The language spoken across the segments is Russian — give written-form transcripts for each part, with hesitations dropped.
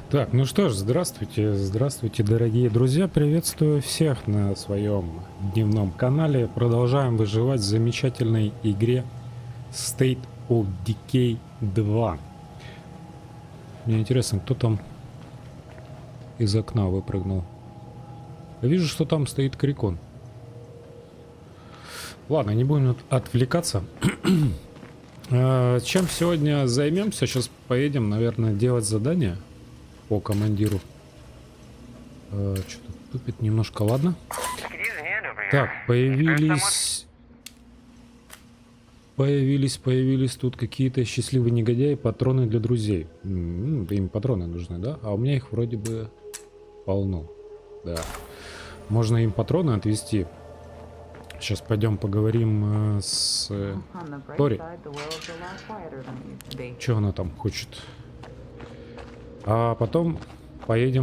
Так, ну что ж, здравствуйте, здравствуйте, дорогие друзья, приветствую всех на своем дневном канале. Продолжаем выживать в замечательной игре State of Decay 2. Мне интересно, кто там из окна выпрыгнул. Я вижу, что там стоит Крикон. Ладно, не будем отвлекаться. Чем сегодня займемся? Сейчас поедем, наверное, делать задание по командиру. Что-то тупит немножко, ладно. Так, появились тут какие-то счастливые негодяи, патроны для друзей. Им патроны нужны, да? А у меня их вроде бы полно. Да. Можно им патроны отвезти. Сейчас пойдем поговорим с Тори. Что она там хочет? А потом поедем.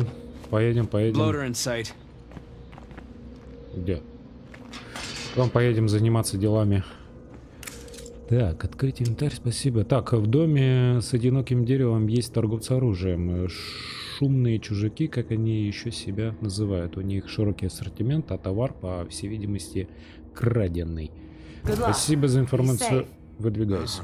Где? Потом поедем заниматься делами. Так, открыть инвентарь, спасибо. Так, в доме с одиноким деревом есть торговцы оружием. Шумные чужаки, как они еще себя называют. У них широкий ассортимент, а товар, по всей видимости, краденый. Спасибо за информацию. Выдвигайся.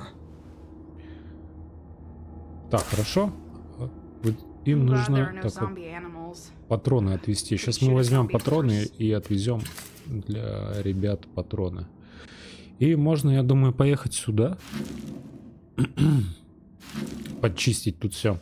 Так, хорошо. Им нужно патроны отвезти. Сейчас мы возьмем патроны и отвезем для ребят патроны. И можно, я думаю, поехать сюда. Подчистить тут все.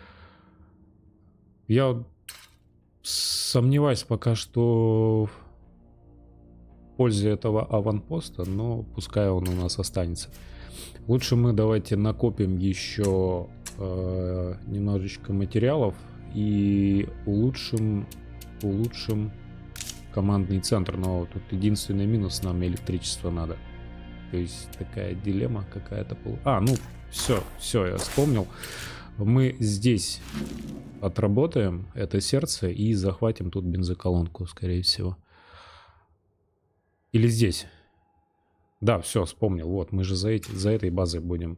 Я сомневаюсь пока что в пользе этого аванпоста, но пускай он у нас останется. Лучше мы давайте накопим еще немножечко материалов и улучшим командный центр. Но тут единственный минус: нам электричество надо. То есть такая дилемма какая-то. Ну все, я вспомнил. Мы здесь отработаем это сердце и захватим тут бензоколонку, скорее всего. Или здесь. Да, все, вспомнил. Вот, мы же за этой базой будем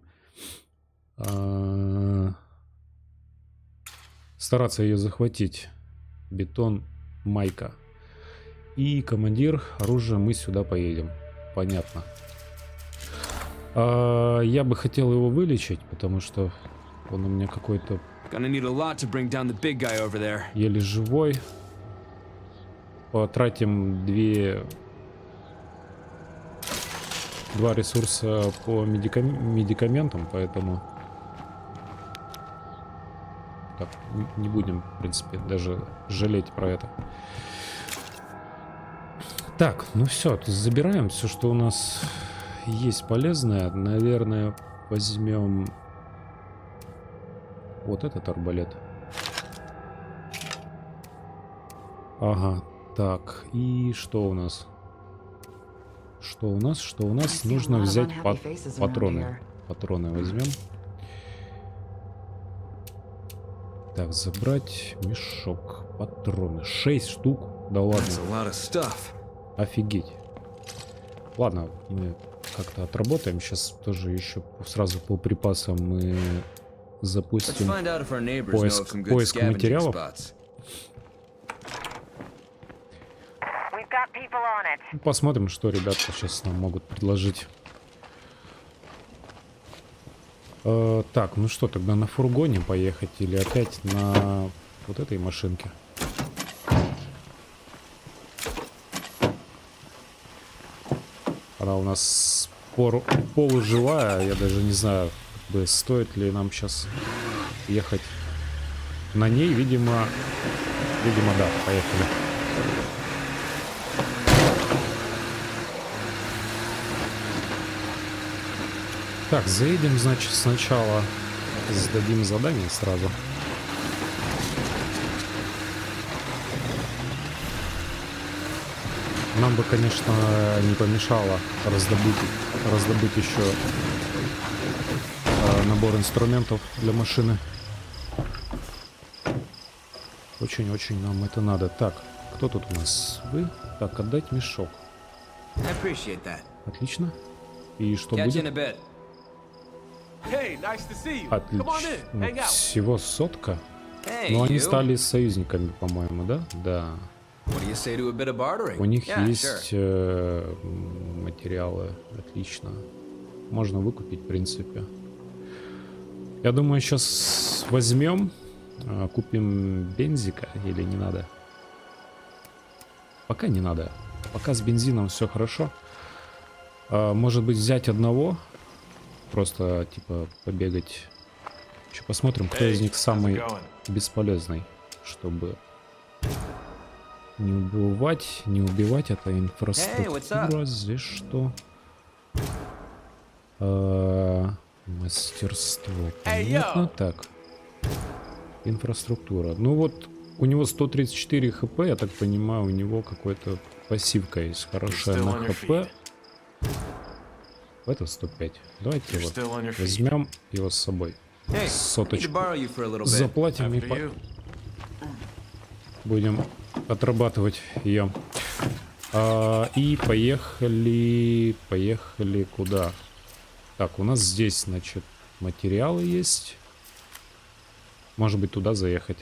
стараться ее захватить. Бетон, майка. И командир, оружие, мы сюда поедем. Понятно. Я бы хотел его вылечить, потому что он у меня какой-то еле живой. Потратим два ресурса по медикаментам, поэтому так, не будем, в принципе, даже жалеть про это. Так, ну все, забираем все, что у нас есть полезное. Наверное, возьмем вот этот арбалет. Ага, так, и что у нас? Что у нас? Нужно взять патроны. Патроны возьмем. Так, забрать мешок. Патроны. 6 штук. Да ладно. Офигеть. Ладно, мы как-то отработаем. Сейчас тоже еще сразу по припасам мы запустим поиск материалов. Посмотрим, что ребята сейчас нам могут предложить. Так, ну что, тогда на фургоне поехать или опять на вот этой машинке? Она у нас полуживая, я даже не знаю, стоит ли нам сейчас ехать на ней. Видимо, да, поехали. Так, заедем, значит, сначала сдадим задание сразу. Нам бы, конечно, не помешало раздобыть еще набор инструментов для машины. Очень-очень нам это надо. Так, кто тут у нас? Вы? Так, отдать мешок. Отлично. И что будет? Отлично. Всего 100. Но они стали союзниками, по-моему, да? Да. У них есть материалы. Отлично. Можно выкупить, в принципе. Я думаю, сейчас возьмем, купим бензика или не надо? Пока не надо. Пока с бензином все хорошо. Может быть, взять одного. Просто, типа, побегать. Еще посмотрим, кто из них самый бесполезный. Чтобы не убивать. Это инфраструктура. Здесь что? Мастерство. Понятно. Так. Инфраструктура. Ну вот, у него 134 хп. Я так понимаю, у него какой-то пассивка есть. Хорошая на хп. Это 105. Давайте вот возьмем его с собой. Соточку. Заплатим и будем отрабатывать ее. И поехали куда? Так, у нас здесь, значит, материалы есть. Может быть, туда заехать.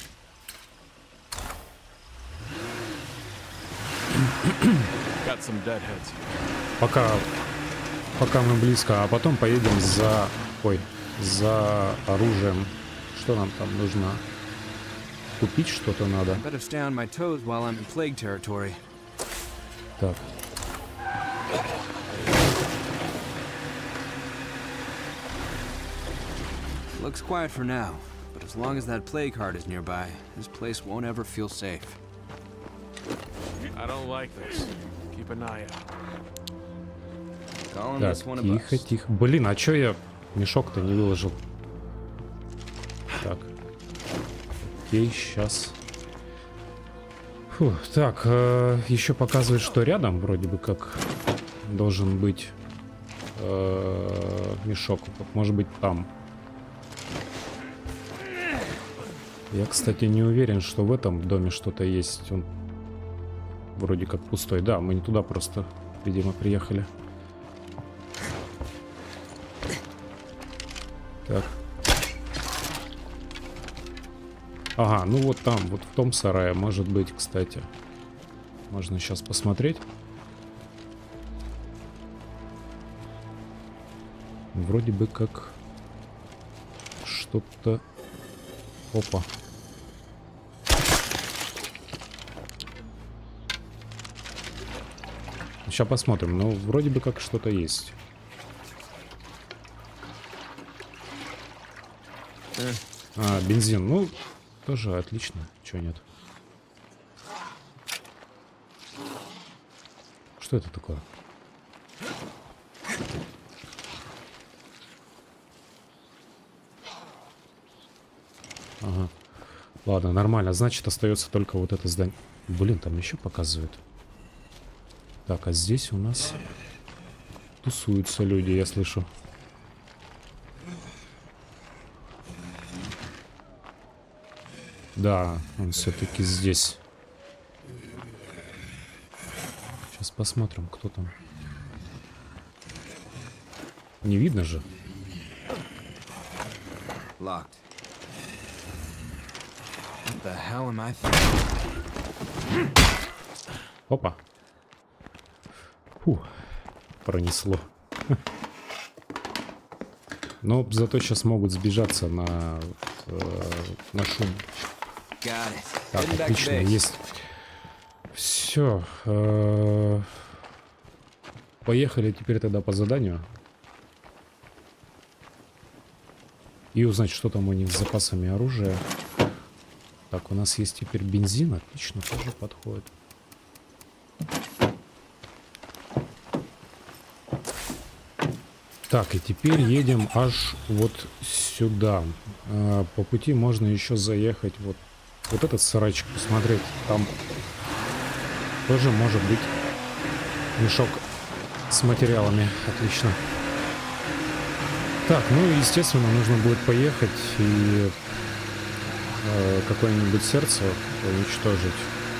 Пока мы близко, а потом поедем за оружием. Что нам там нужно? Купить что-то надо. Так. Looks quiet for now, but as long as that plague heart is nearby, this place won't ever feel safe. I don't like this. Keep an eye out. Так, тихо. Блин, а чё я мешок-то не выложил? Так. Окей, сейчас. Фу, так, еще показывает, что рядом вроде бы как должен быть мешок. Может быть, там. Я, кстати, не уверен, что в этом доме что-то есть. Он вроде как пустой. Да, мы не туда просто, видимо, приехали. Так. Ага, ну вот там, вот в том сарае, может быть, кстати. Можно сейчас посмотреть. Вроде бы как что-то... Опа. Сейчас посмотрим. Ну, вроде бы как что-то есть. Бензин. Ну, тоже отлично. Чего нет? Что это такое? Ага. Ладно, нормально. Значит, остается только вот это здание. Блин, там еще показывают. Так, а здесь у нас тусуются люди, я слышу. Да, он все-таки здесь. Сейчас посмотрим, кто там. Не видно же. Locked. What the hell am I thinking? Опа. Фу, пронесло. Но зато сейчас могут сбежаться на шум. Так, отлично, есть. Все. Поехали теперь тогда по заданию. И узнать, что там у них с запасами оружия. Так, у нас есть теперь бензин. Отлично, тоже подходит. Так, и теперь едем аж вот сюда. По пути можно еще заехать вот этот сарайчик посмотреть. Там тоже может быть мешок с материалами. Отлично. Так, ну естественно нужно будет поехать и какое-нибудь сердце уничтожить.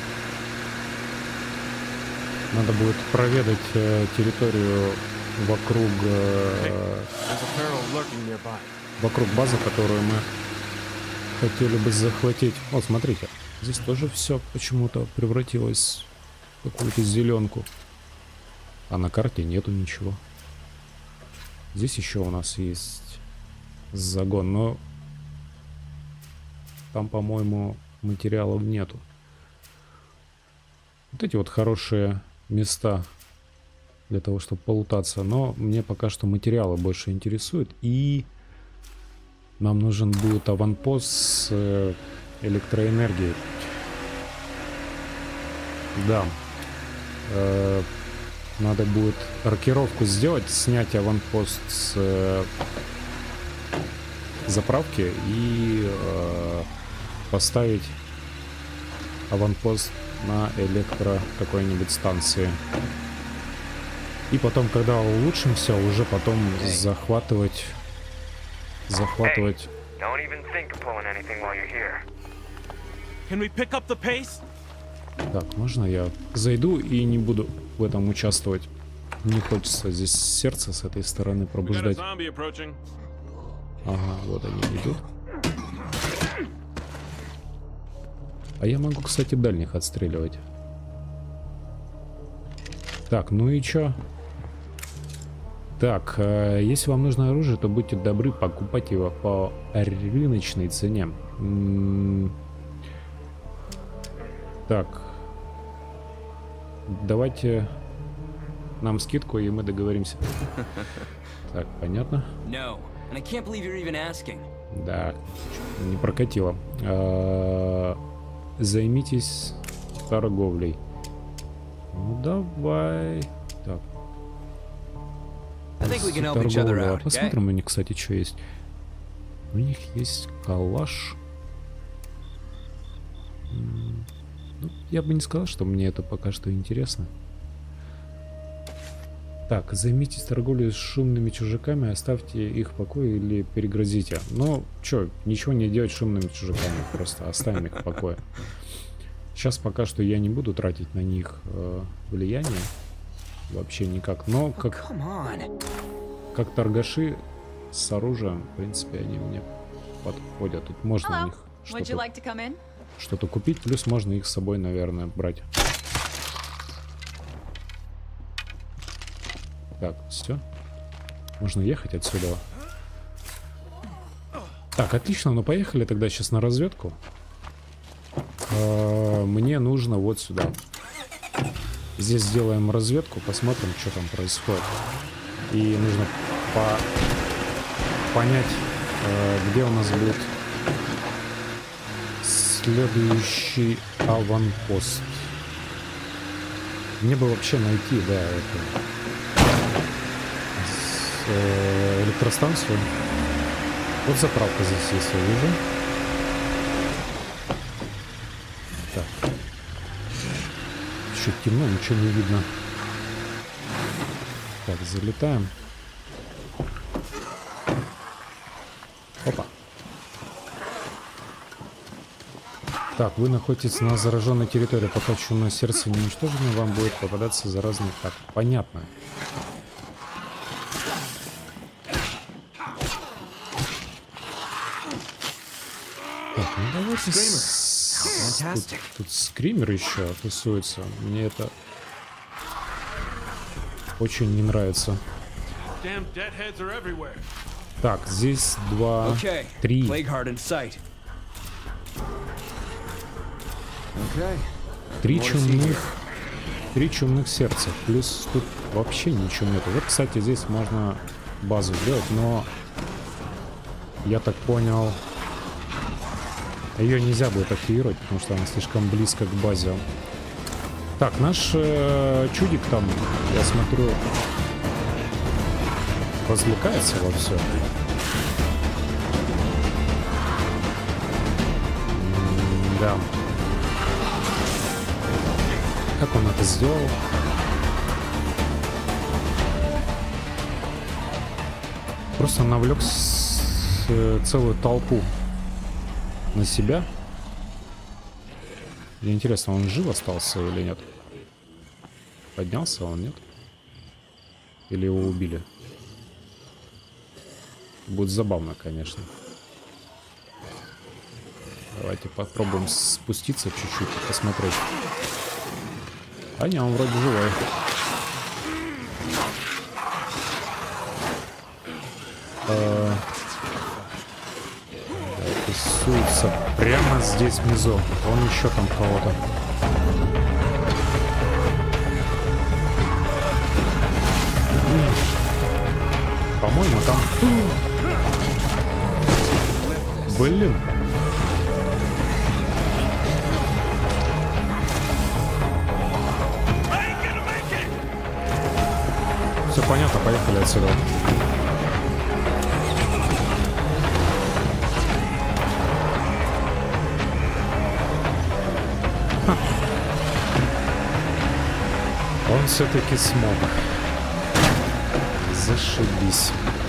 Надо будет проведать территорию вокруг базы, которую мы хотели бы захватить. Вот, смотрите, здесь тоже все почему-то превратилось в какую-то зеленку. А на карте нету ничего. Здесь еще у нас есть загон, но там, по-моему, материалов нету. Вот эти вот хорошие места для того, чтобы полутаться. Но мне пока что материалы больше интересуют. И нам нужен будет аванпост с электроэнергией. Да. Надо будет рокировку сделать, снять аванпост с заправки и поставить аванпост на электро какой-нибудь станции. И потом, когда улучшимся, уже потом захватывать. Don't even think of pulling anything while you're here. Can we pick up the pace? Так, можно я зайду и не буду в этом участвовать? Не хочется здесь сердце с этой стороны We got a пробуждать. zombie approaching. Ага, вот они идут. А я могу, кстати, дальних отстреливать. Так, ну и чё? Так, если вам нужно оружие, то будьте добры покупать его по рыночной цене. Так. Давайте нам скидку, и мы договоримся. Так, понятно. No, and I can't believe you're even asking. Да, не прокатило. Займитесь торговлей. Ну, давай. Так. I think we can help each other Торговля. out, okay? Посмотрим, у них, кстати, что есть. У них есть калаш. Ну, я бы не сказал, что мне это пока что интересно. Так, займитесь торговлей с шумными чужаками, оставьте их в покое или перегрозите. Ну, чё, ничего не делать с шумными чужаками, просто оставим их в покое. Сейчас пока что я не буду тратить на них влияние. Вообще никак. Но как торгаши с оружием, в принципе, они мне подходят. Тут можно у них что-то купить, плюс можно их с собой, наверное, брать. Так, все. Можно ехать отсюда. Так, отлично, ну поехали тогда сейчас на разведку. Мне нужно вот сюда. Здесь сделаем разведку, посмотрим, что там происходит. И нужно понять, где у нас будет следующий аванпост. Мне бы вообще найти, да, электростанцию. Вот заправка здесь есть, я вижу. Так. Еще темно, ничего не видно. Так, залетаем. Опа. Так, вы находитесь на зараженной территории. Пока чумное сердце не уничтожено, вам будет попадаться заразный. Так, понятно. Так, ну давайте... Тут скример еще тусуется. Мне это очень не нравится. Так, здесь 2, 3. Три чумных сердца. Плюс тут вообще ничего нету. Вот, кстати, здесь можно базу сделать, но я так понял, ее нельзя будет активировать, потому что она слишком близко к базе. Так, наш чудик там, я смотрю, развлекается во все. Да. Как он это сделал? Просто навлек целую толпу на себя. Мне интересно, он жив остался или нет? Поднялся он, нет? Или его убили? Будет забавно, конечно. Давайте попробуем спуститься чуть-чуть, посмотреть. А не, он вроде живой. Рисуется прямо здесь внизу. Он еще там кого-то. По-моему, там... Блин. Все понятно, поехали отсюда. Ха. Он все-таки смог. Зашибись.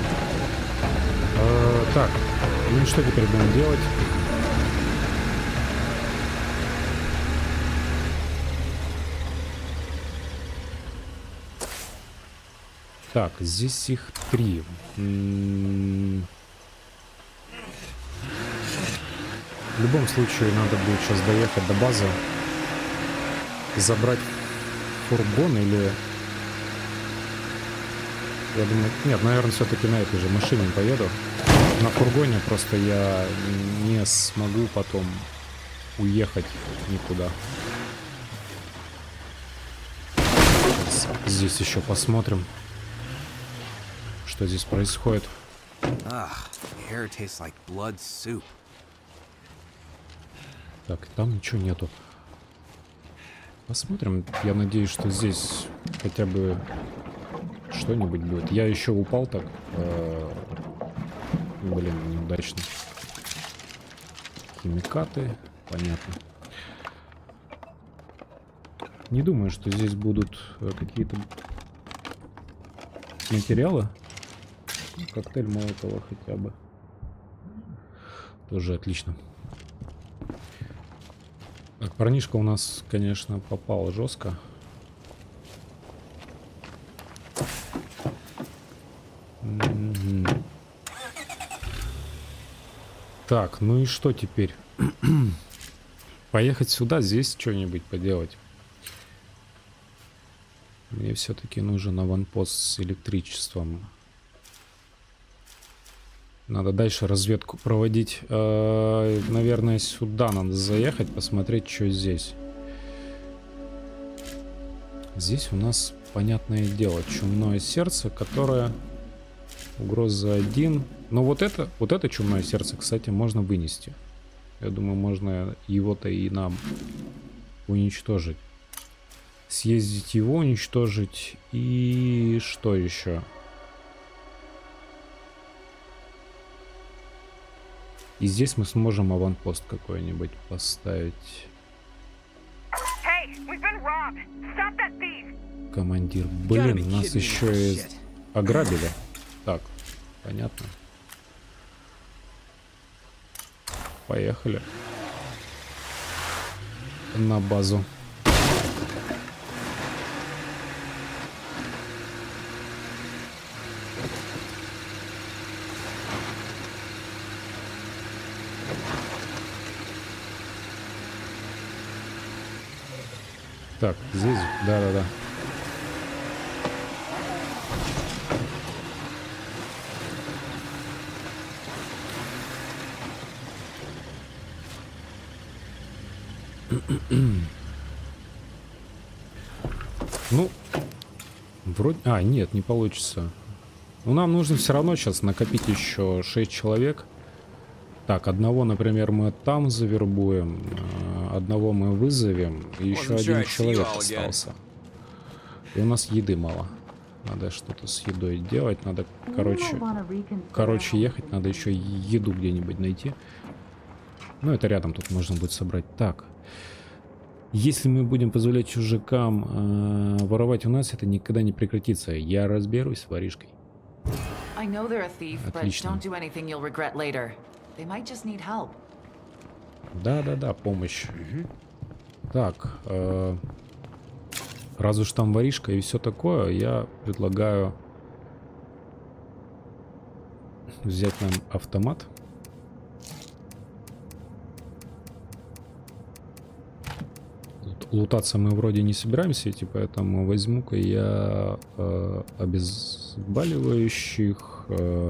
Так, ну и что теперь будем делать? Так, здесь их 3. В любом случае надо будет сейчас доехать до базы, забрать фургон или... Я думаю, нет, наверное, все-таки на этой же машине поеду. На фургоне просто я не смогу потом уехать никуда. Здесь еще посмотрим, что здесь происходит. Так, там ничего нету. Посмотрим. Я надеюсь, что здесь хотя бы что-нибудь будет. Я еще упал так. Блин, неудачно. Химикаты. Понятно. Не думаю, что здесь будут какие-то материалы. Коктейль Молотова хотя бы. Тоже отлично. Так, парнишка у нас, конечно, попал жестко. Так, ну и что теперь? Поехать сюда, здесь что-нибудь поделать. Мне все-таки нужен аванпост с электричеством. Надо дальше разведку проводить. Наверное, сюда надо заехать, посмотреть, что здесь. Здесь у нас, понятное дело, чумное сердце, которое... Угроза 1. Но вот это чумное сердце, кстати, можно вынести. Я думаю, можно его-то и нам уничтожить. Съездить его, уничтожить. И что еще? И здесь мы сможем аванпост какой-нибудь поставить. Командир. Блин, нас еще и ограбили. Так, понятно. Поехали. На базу. Так, здесь, да-да-да. Ну, вроде... А, нет, не получится. Но нам нужно все равно сейчас накопить еще 6 человек. Так, одного, например, мы там завербуем, одного мы вызовем, и еще один человек остался. И у нас еды мало. Надо что-то с едой делать, надо, короче, ехать, надо еще еду где-нибудь найти. Ну, это рядом тут можно будет собрать. Так, если мы будем позволять чужакам воровать у нас, это никогда не прекратится. Я разберусь с воришкой. Отлично. Да-да-да, помощь. Так, раз уж там воришка и все такое, я предлагаю взять нам автомат. лутаться мы вроде не собираемся идти, поэтому возьму-ка я обезболивающих.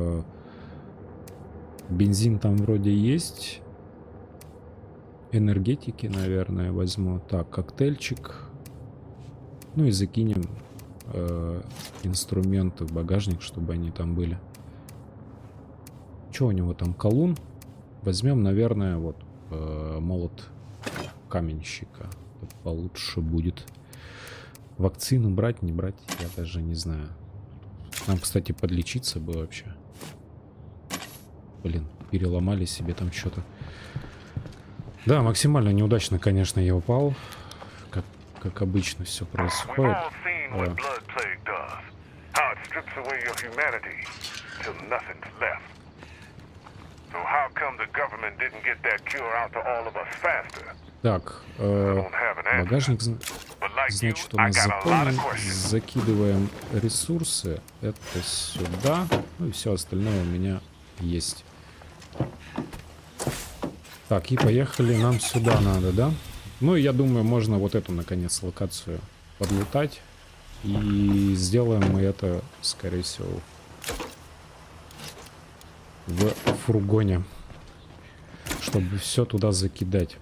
Бензин там вроде есть. Энергетики, наверное, возьму. Так, коктейльчик. Ну и закинем инструменты в багажник, чтобы они там были. Что у него там? Колун. Возьмем, наверное, вот молот каменщика. Получше будет. Вакцину брать, не брать, я даже не знаю. Нам, кстати, подлечиться бы вообще. Блин, переломали себе там что-то. Да, максимально неудачно, конечно, я упал. Как обычно все происходит. Так, багажник, значит, у нас заполнен. Закидываем ресурсы. Это сюда. Ну и все остальное у меня есть. Так, и поехали. Нам сюда надо, да? Ну, я думаю, можно вот эту, наконец, локацию подлутать. И сделаем мы это, скорее всего, в фургоне. Чтобы все туда закидать.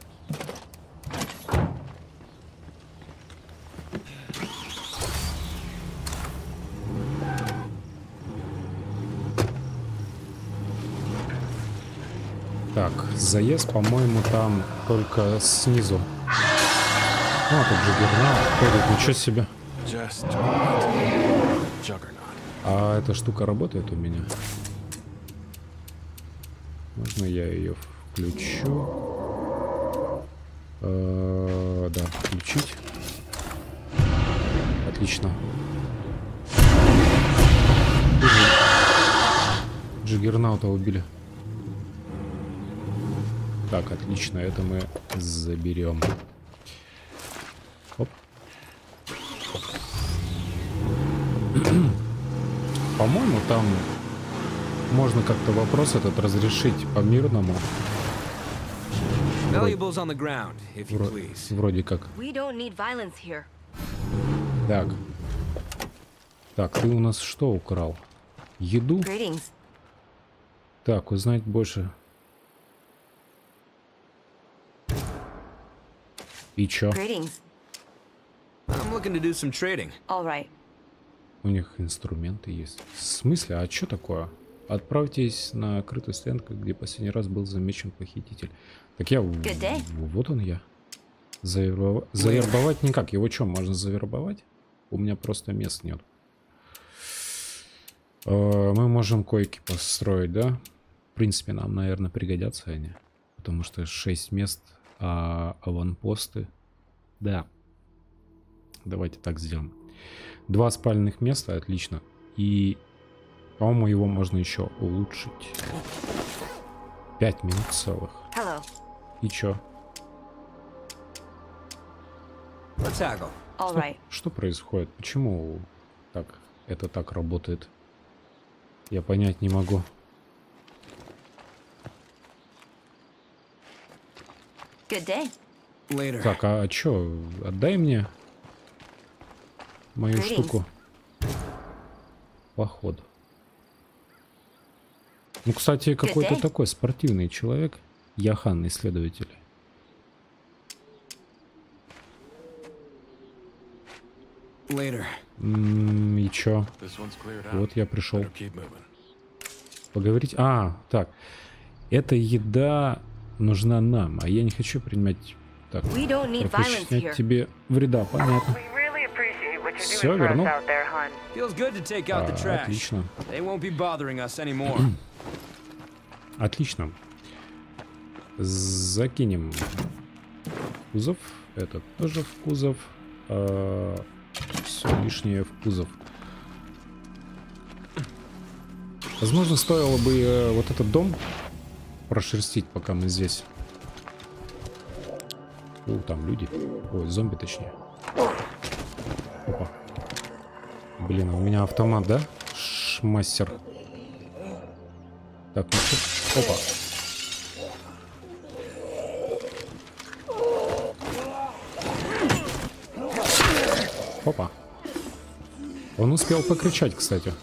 Так, заезд, по-моему, там только снизу. А, тут Джаггернаут ходит, ничего себе. А эта штука работает у меня? Можно я ее включу? Да, включить. Отлично. Джаггернаута убили. Так, отлично, это мы заберем. Оп. По-моему, там можно как-то вопрос этот разрешить по-мирному. Вроде как. Так. Так, ты у нас что украл? Еду? Так, узнать больше. И чё? У них инструменты есть. В смысле? А чё такое? Отправьтесь на крытую стоянку, где последний раз был замечен похититель. Так я... Вот он я. Завербовать никак. Его чё, можно завербовать? У меня просто мест нет. Мы можем койки построить, да? В принципе, нам, наверное, пригодятся они. Потому что 6 мест... А аванпосты. Да. Давайте так сделаем. 2 спальных места, отлично. И, по-моему, его можно еще улучшить. 5 минут целых. Hello. И чё? Что происходит? Почему так это так работает? Я понять не могу. Так, а чё? Отдай мне мою штуку. Походу. Ну, кстати, какой-то такой спортивный человек. Яхан, исследователь. И чё? Вот я пришел. Поговорить. А, так. Эта еда нужна нам, а я не хочу принимать... Так, причинять тебе вреда, понятно. Все, вернул? Отлично. Отлично. Закинем в кузов. Этот тоже в кузов. Все лишнее в кузов. Возможно, стоило бы вот этот дом прошерстить, пока мы здесь. О, там люди. Ой, зомби точнее. Опа. Блин, а у меня автомат, да? Шмастер. Так, ну что? Опа. Опа. Он успел покричать, кстати.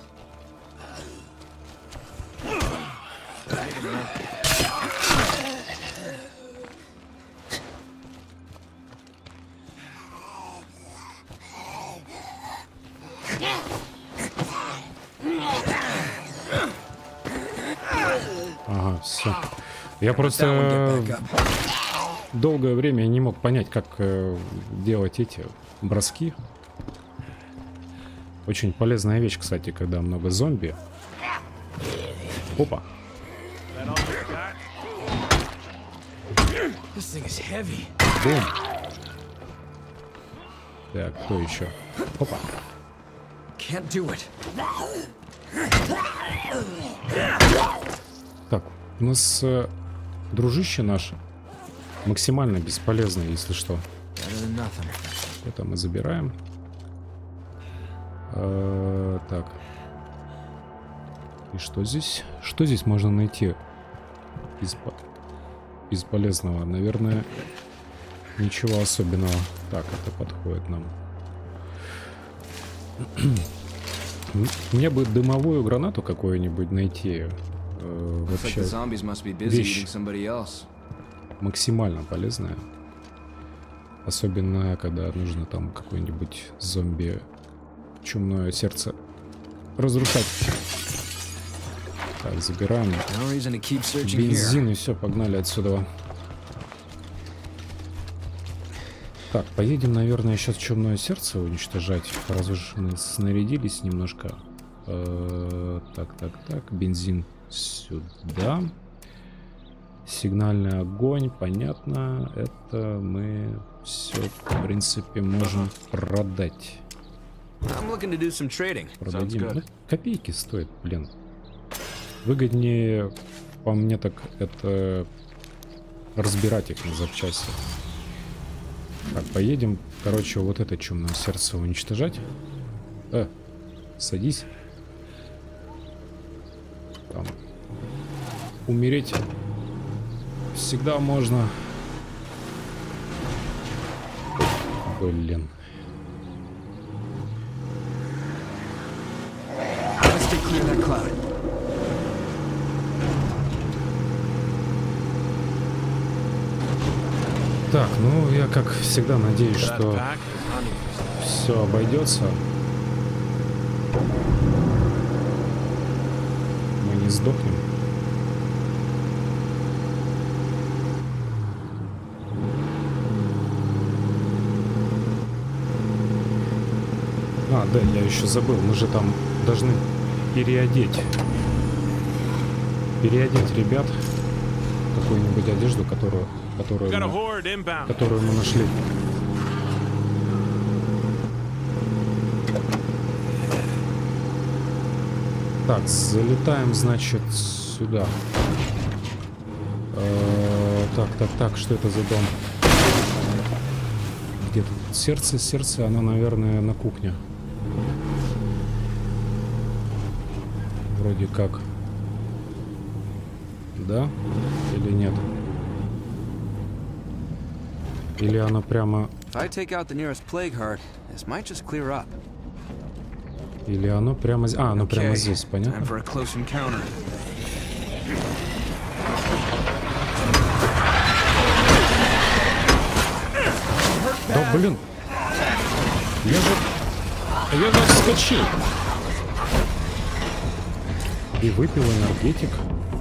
Ага, все. Я просто долгое время не мог понять, как делать эти броски. Очень полезная вещь, кстати, когда много зомби. Опа. Бум. Так, кто еще? Опа. Так, у нас дружище наше максимально бесполезно, если что. Это мы забираем. Так. И что здесь? Что здесь можно найти из полезного? Наверное, ничего особенного. Так, это подходит нам. Мне бы дымовую гранату какую-нибудь найти. Вообще вещь максимально полезная. Особенно, когда нужно там какой-нибудь зомби чумное сердце разрушать. Так, забираем бензин и все, погнали отсюда. Так, поедем, наверное, сейчас чумное сердце уничтожать. Раз уж мы снарядились немножко. Так, бензин сюда. Сигнальный огонь, понятно. Это мы все, в принципе, можем продать. Продадим. Ну, копейки стоит, блин. Выгоднее, по мне, так это разбирать их на запчасти. Так, поедем, короче, вот это чумное сердце уничтожать. Садись. Там. Умереть всегда можно. Блин. Так, ну я как всегда надеюсь, что все обойдется. Мы не сдохнем. А, да, я еще забыл, мы же там должны переодеть ребят в какую-нибудь одежду, которую мы нашли. Так, залетаем, значит, сюда. Так, что это за дом? Где тут сердце, оно, наверное, на кухне. Вроде как. Да? Или нет? Или оно прямо... Или оно прямо... А, оно прямо здесь, понятно? Да, блин! Я же вскочил! И выпил энергетик.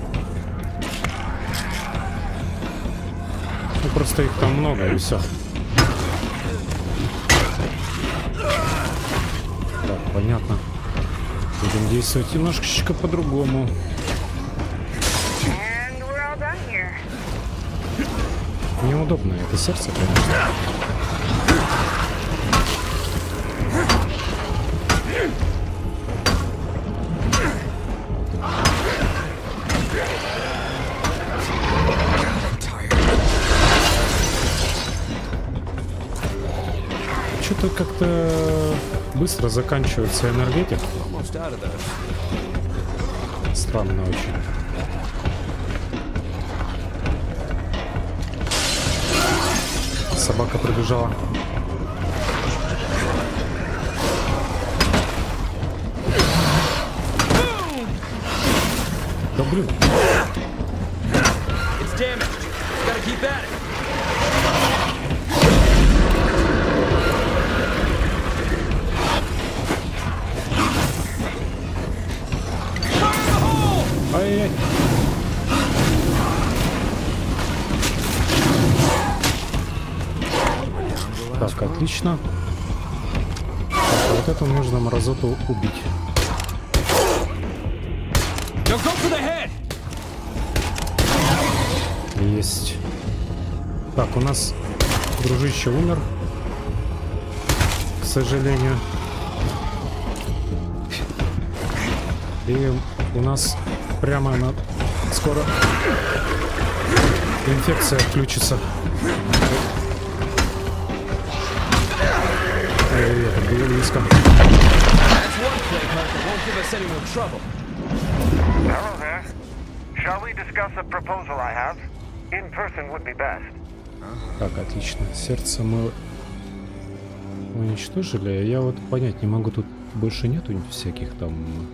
Ну, просто их там много, и все. Так, понятно. Будем действовать немножечко по-другому. Неудобно это сердце, конечно. Что-то как-то быстро заканчивается энергетик. Странно очень. Собака пробежала. блин. It's damaged. Gotta keep at it. Ай-яй-яй. Так, отлично. Так, вот это нужно мразоту убить. Now go for the head. Есть. Так, у нас дружище умер. К сожалению. И у нас прямо на... скоро инфекция включится. Это было близко. That's one plague heart that won't give us any more trouble. Hello there. Shall we discuss a proposal I have? In person would be best. Так, отлично. Сердце мы уничтожили. Я вот понять не могу, тут больше нету всяких там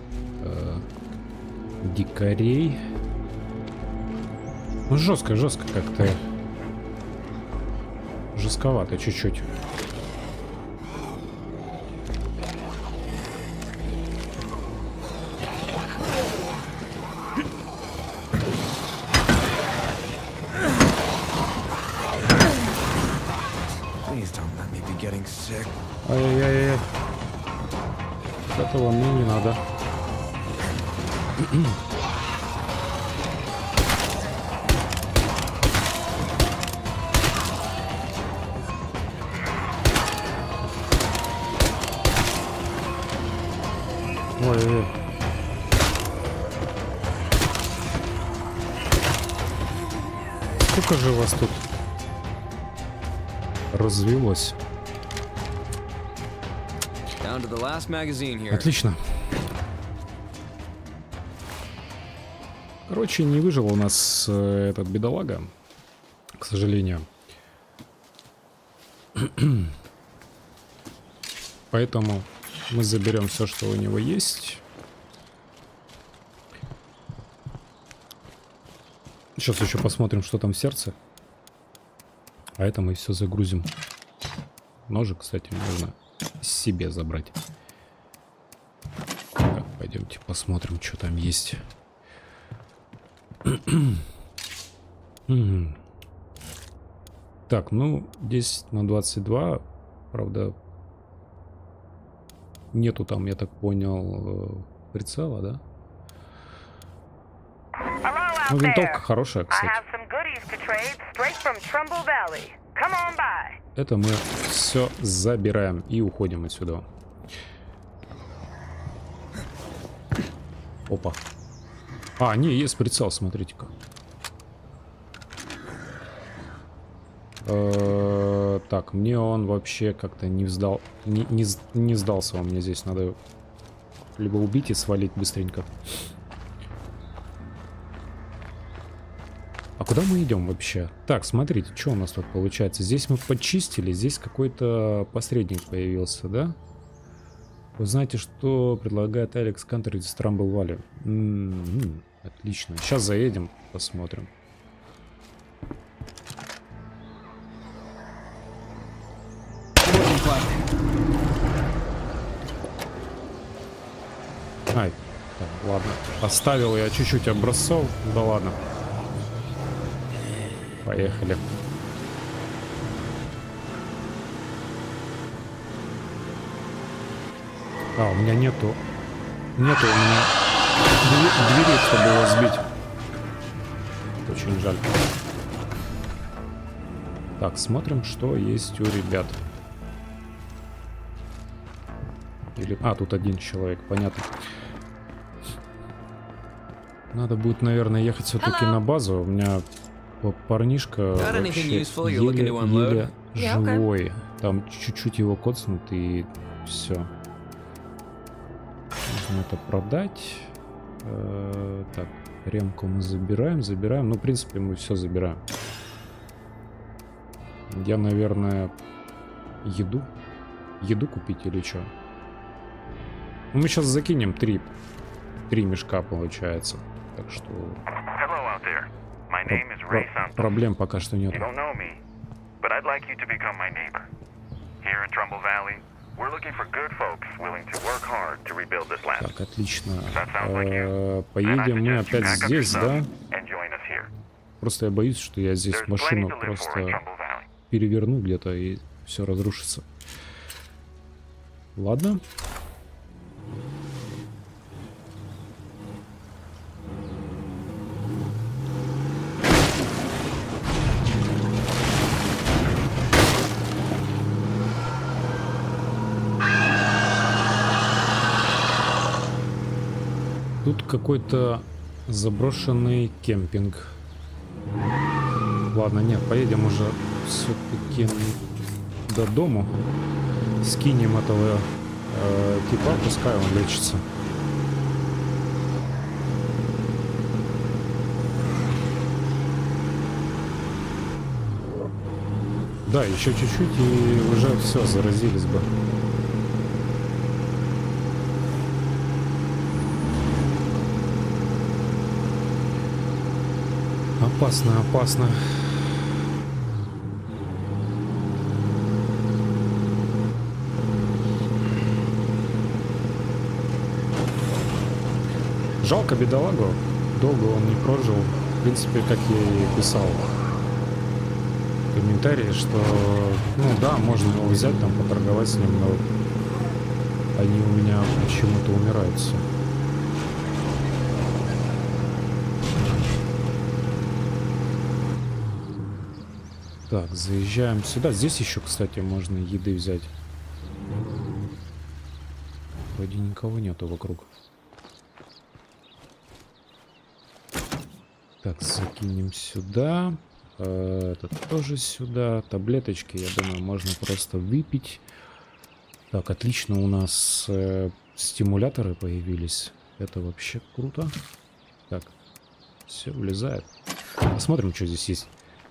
дикарей. Ну, жестко как-то. Жестковато чуть-чуть. Please don't let me be getting sick. Ай-яй-яй. Этого мне не надо. Ой-ой-ой. Сколько же вас тут развелось? Down to the last magazine here. Отлично. Короче, не выжил у нас этот бедолага, к сожалению. Поэтому мы заберем все, что у него есть. Сейчас еще посмотрим, что там в сердце. А это мы все загрузим. Ножик, кстати, можно себе забрать. Так, пойдемте посмотрим, что там есть. Так, ну 10/22. Правда, нету там, я так понял, прицела, да? Ну, винтовка хорошая, кстати. Это мы все забираем и уходим отсюда. Опа. А, не, есть прицел, смотрите-ка. Так, мне он вообще как-то не сдал. Не сдался он мне здесь. Надо либо убить и свалить быстренько. А куда мы идем вообще? Так, смотрите, что у нас тут получается. Здесь мы почистили, здесь какой-то посредник появился, да? Вы знаете, что предлагает Алекс Кантер из Трамбл Валли? Отлично. Сейчас заедем, посмотрим. Ай, так, ладно. Оставил я чуть-чуть образцов. Да ладно. Поехали. А, у меня нету у меня двери, чтобы его сбить. Очень жаль. Так, смотрим, что есть у ребят. Или... А, тут один человек, понятно. Надо будет, наверное, ехать все-таки на базу. У меня парнишка вообще еле живой. Там чуть-чуть его коцнут и все. Нужно это продать. Так, ремку мы забираем. Ну, в принципе, мы все забираем. Я, наверное, еду купить или что? Ну, мы сейчас закинем 3 мешка, получается. Так что Hello out there. My name is Ray Santos. проблем пока что нет. You don't know me, but I'd like you to become my neighbor. Here in Trumbull Valley, we're looking for good folks willing to work hard to rebuild this land. Так, отлично. That sounds like you. Поедем мы Then I suggest you опять pack up your здесь, stuff да? and join us here. Просто я боюсь, что я здесь There's plenty машину to live for in просто Trumbull Valley. переверну где-то и все разрушится. Ладно. Тут какой-то заброшенный кемпинг. Ладно, нет, поедем уже все-таки до дому. Скинем этого типа, пускай он лечится. Да, еще чуть-чуть и уже все, заразились бы. Опасно, опасно. Жалко бедолагу. Долго он не прожил. В принципе, как я и писал в комментарии, что, ну да, можно его взять, там, поторговать с ним, но они у меня почему-то умирают все. Так, заезжаем сюда. Здесь еще, кстати, можно еды взять. Вроде никого нету вокруг. Так, закинем сюда. Этот тоже сюда. Таблеточки, я думаю, можно просто выпить. Так, отлично, у нас стимуляторы появились. Это вообще круто. Так, все влезает. Посмотрим, что здесь есть.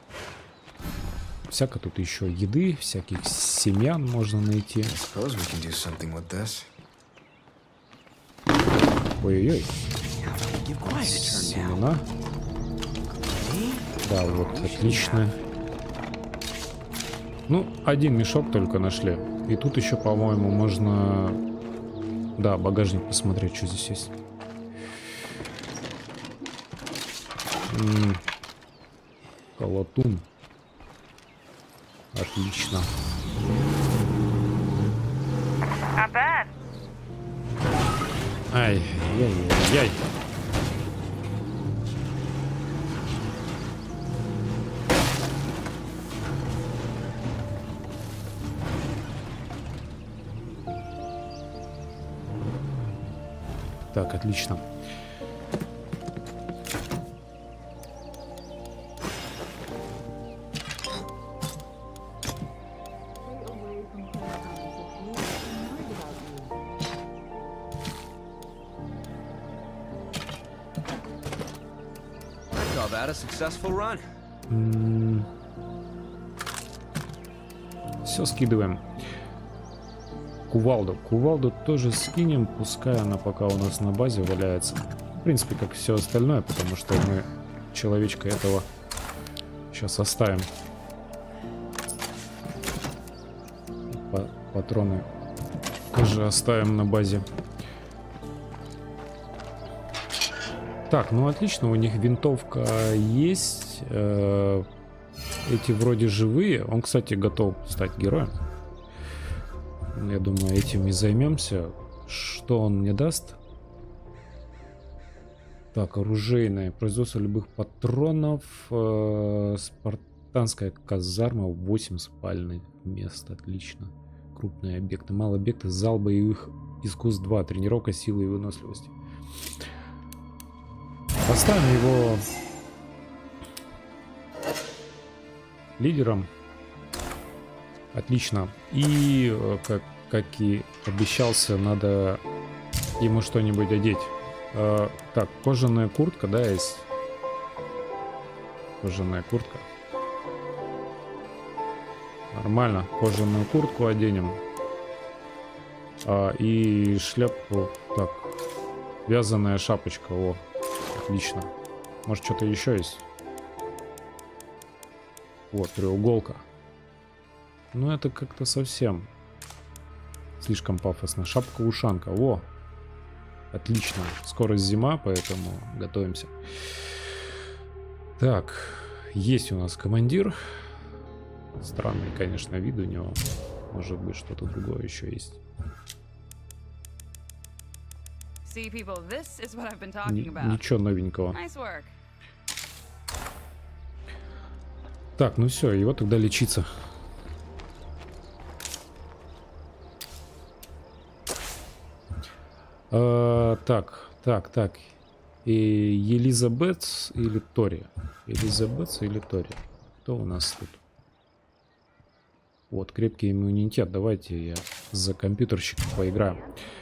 Всяко тут еще еды, всяких семян можно найти. Ой-ой-ой. Семена. Да, вот, отлично. Ну, один мешок только нашли. И тут еще, по-моему, можно... Да, багажник посмотреть, что здесь есть. Колотун. Отлично. Ай-яй-яй-яй. Так, отлично. Все скидываем. Кувалду. Кувалду тоже скинем, пускай она пока у нас на базе валяется. В принципе, как все остальное, потому что мы человечка этого сейчас оставим. Патроны тоже оставим на базе. Так, ну отлично, у них винтовка есть. Эти вроде живые. Он, кстати, готов стать героем. Я думаю, этим и займемся. Что он мне даст? Так, оружейное. Производство любых патронов. Спартанская казарма. 8 спальных мест. Отлично. Крупные объекты. Малые объекты. Зал боевых искусств 2. Тренировка силы и выносливости. Поставим его лидером. Отлично. И, как и обещался, надо ему что-нибудь одеть. Так, кожаная куртка, да, есть? Кожаная куртка. Нормально. Кожаную куртку оденем. И шляпку. Так, вязаная шапочка. О, Отлично. Может, что-то еще есть? Вот, треуголка. Ну, это как-то совсем слишком пафосно. Шапка-ушанка. Во! Отлично. Скоро зима, поэтому готовимся. Так, есть у нас командир. Странный, конечно, вид у него. Может быть, что-то другое еще есть. Ничего новенького. Так, ну все, его тогда лечиться. Так. И Елизабет или Тори? Елизабет или Тори? Кто у нас тут? Вот, крепкий иммунитет. Давайте я за компьютерщик поиграю.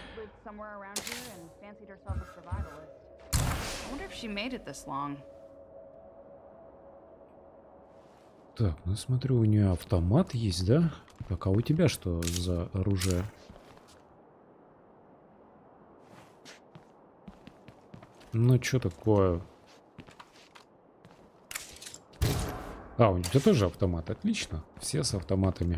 Так, ну смотрю, у нее автомат есть, да? Так, а у тебя что за оружие? Ну, что такое? А, у тебя тоже автомат. Отлично. Все с автоматами.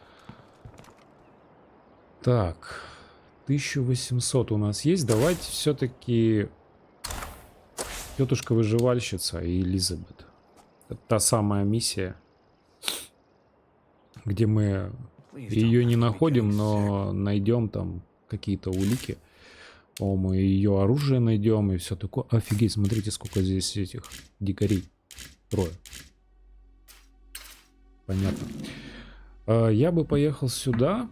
Так. 1800 у нас есть. Давайте все-таки тетушка-выживальщица и Элизабет. Это та самая миссия, где мы ее не находим, но найдем там какие-то улики. О, мы ее оружие найдем и все такое. Офигеть, смотрите, сколько здесь этих дикарей. Трое. Понятно. Я бы поехал сюда.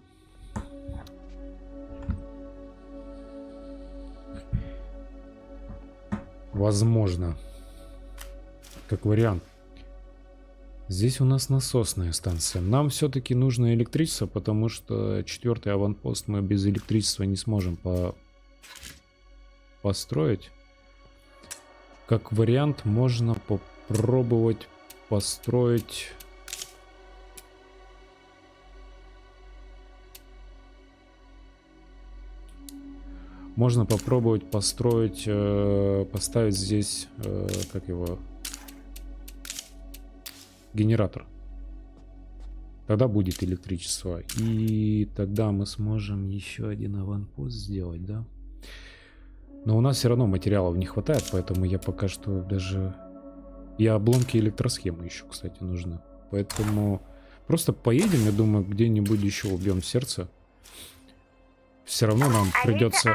Возможно. Как вариант. Здесь у нас насосная станция. Нам все-таки нужно электричество, потому что 4-й аванпост мы без электричества не сможем построить. Как вариант можно попробовать построить... Можно попробовать построить, поставить здесь, как его, генератор. Тогда будет электричество. И тогда мы сможем еще один аванпост сделать, да? Но у нас все равно материалов не хватает, поэтому я пока что даже... И обломки электросхемы еще, кстати, нужны. Поэтому просто поедем, я думаю, где-нибудь еще убьем сердце. Все равно нам придется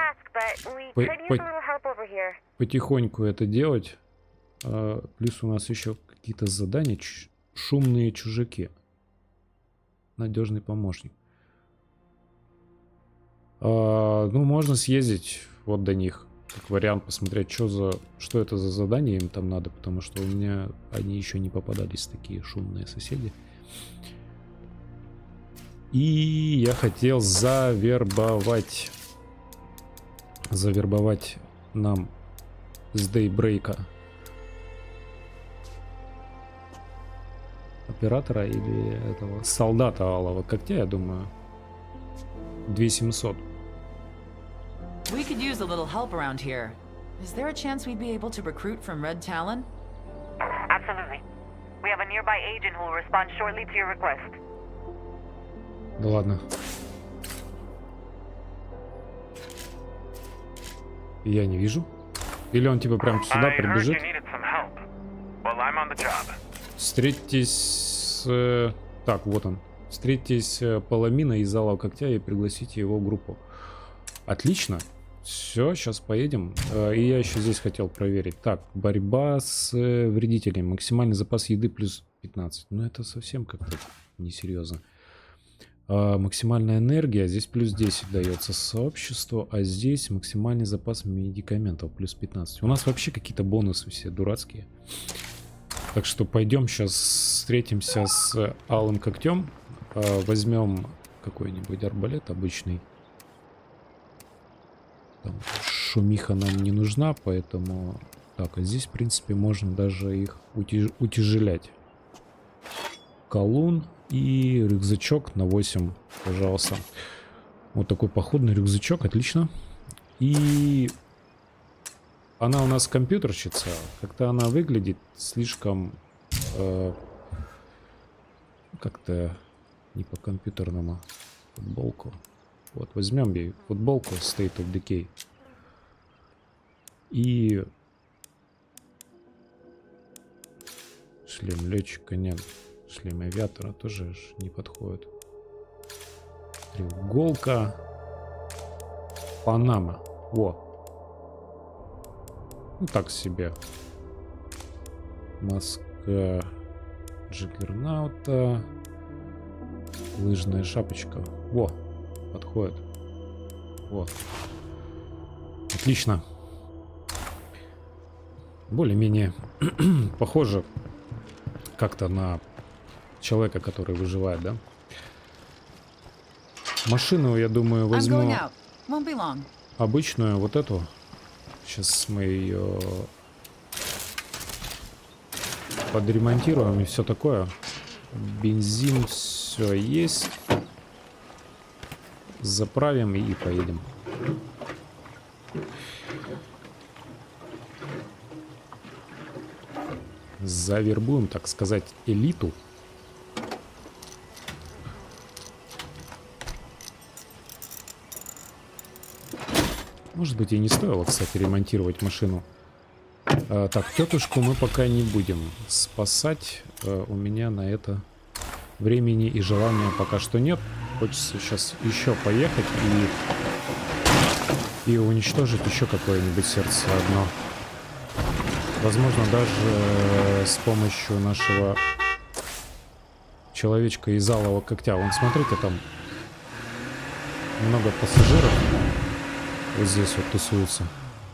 потихоньку это делать. Плюс у нас еще какие-то задания. Шумные чужаки. Надежный помощник. Ну, можно съездить вот до них. Как вариант посмотреть, что это за задание им там надо. Потому что у меня они еще не попадались, такие шумные соседи. И я хотел завербовать нам с Дейбрейка оператора или этого солдата алого когтя, я думаю. 2700. We could use a little help around here. Is there a chance we'd be able to recruit from Red Talon? Absolutely. We have a nearby agent who will respond shortly to your request. Да ладно. Я не вижу. Или он типа прям сюда прибежит? Встретитесь с... Так, вот он. Встретитесь с Паламино из Алого Когтя и пригласите его в группу. Отлично. Все, сейчас поедем. И я еще здесь хотел проверить. Так, борьба с вредителями. Максимальный запас еды плюс 15. Ну это совсем как-то несерьезно. Максимальная энергия. Здесь плюс 10 дается сообществу. А здесь максимальный запас медикаментов плюс 15. У нас вообще какие-то бонусы все дурацкие. Так что пойдем сейчас встретимся с Алым Когтем. Возьмем какой-нибудь арбалет обычный. Там шумиха нам не нужна, поэтому... Так, а здесь, в принципе, можно даже их утяжелять. Колун и рюкзачок на 8, пожалуйста. Вот такой походный рюкзачок, отлично. И она у нас компьютерщица. Как-то она выглядит слишком... как-то не по-компьютерному. Футболку. Вот, возьмем ей футболку State of Decay. И... шлем летчика нет. Шлем авиатора тоже не подходит. Треуголка. Панама. Во. Ну так себе. Маска Джиггернаута. Лыжная шапочка. Во. Подходит. Вот. Отлично. Более-менее похоже как-то на человека, который выживает, да? Машину, я думаю, возьму обычную, вот эту. Сейчас мы ее подремонтируем и все такое. Бензин, все есть. Заправим и поедем. Завербуем, так сказать, элиту. Может быть, и не стоило, кстати, ремонтировать машину. Так, тетушку мы пока не будем спасать. У меня на это времени и желания пока что нет. Хочется сейчас еще поехать и уничтожить еще какое-нибудь сердце одно. Возможно, даже с помощью нашего человечка из алого когтя. Вон, смотрите, там много пассажиров. Вот здесь вот тусуются.